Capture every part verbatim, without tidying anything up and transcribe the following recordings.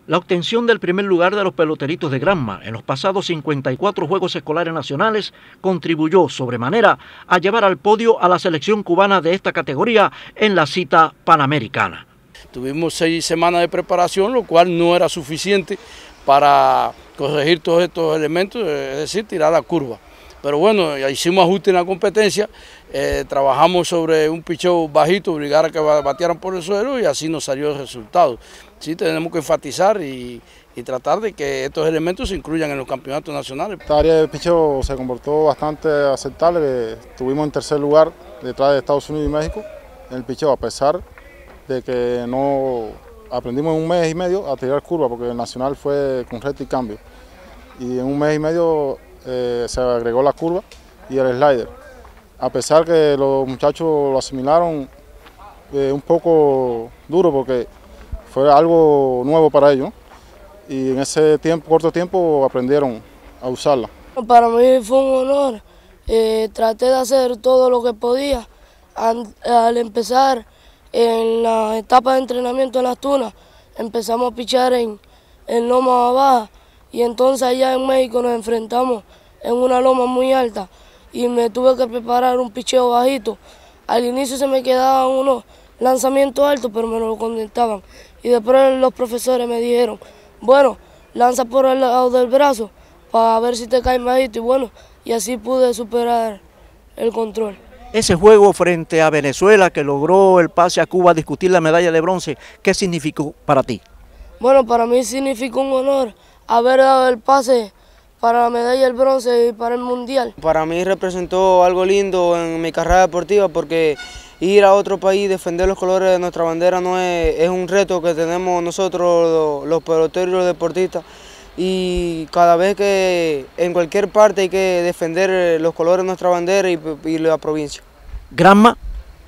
La obtención del primer lugar de los peloteritos de Granma en los pasados cincuenta y cuatro Juegos Escolares Nacionales contribuyó sobremanera a llevar al podio a la selección cubana de esta categoría en la cita panamericana. Tuvimos seis semanas de preparación, lo cual no era suficiente para corregir todos estos elementos, es decir, tirar la curva. Pero bueno, hicimos ajustes en la competencia, eh, trabajamos sobre un picheo bajito, obligar a que batearan por el suelo y así nos salió el resultado. Sí, tenemos que enfatizar y, y tratar de que estos elementos se incluyan en los campeonatos nacionales. Esta área de picheo se comportó bastante aceptable, que estuvimos en tercer lugar detrás de Estados Unidos y México en el picheo, a pesar de que no aprendimos en un mes y medio a tirar curva, porque el nacional fue con recta y cambio. Y en un mes y medio eh, se agregó la curva y el slider. A pesar que los muchachos lo asimilaron eh, un poco duro, porque fue algo nuevo para ellos, y en ese tiempo, corto tiempo aprendieron a usarla. Para mí fue un honor, eh, traté de hacer todo lo que podía. Al, al empezar en la etapa de entrenamiento en las tunas, empezamos a pichar en, en loma baja, y entonces allá en México nos enfrentamos en una loma muy alta y me tuve que preparar un picheo bajito. Al inicio se me quedaban unos lanzamientos altos, pero me lo contestaban. Y después los profesores me dijeron, bueno, lanza por el lado del brazo para ver si te cae bajito. Y bueno, y así pude superar el control. Ese juego frente a Venezuela, que logró el pase a Cuba a discutir la medalla de bronce, ¿qué significó para ti? Bueno, para mí significó un honor haber dado el pase para la medalla del bronce y para el mundial. Para mí representó algo lindo en mi carrera deportiva, porque ir a otro país, defender los colores de nuestra bandera no es, es un reto que tenemos nosotros los, los peloteros y los deportistas, y cada vez que en cualquier parte hay que defender los colores de nuestra bandera y, y la provincia. ¿Granma?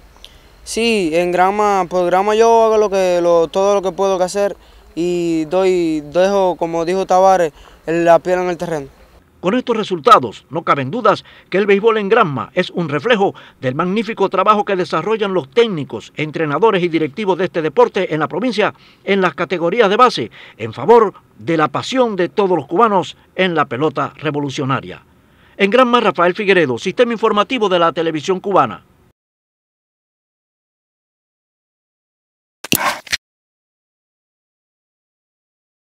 Sí, en Granma, por Granma yo hago lo que, lo, todo lo que puedo hacer y doy, dejo, como dijo Tavares, la piel en el terreno. Con estos resultados, no caben dudas que el béisbol en Granma es un reflejo del magnífico trabajo que desarrollan los técnicos, entrenadores y directivos de este deporte en la provincia en las categorías de base, en favor de la pasión de todos los cubanos en la pelota revolucionaria. En Granma, Rafael Figueredo, Sistema Informativo de la Televisión Cubana.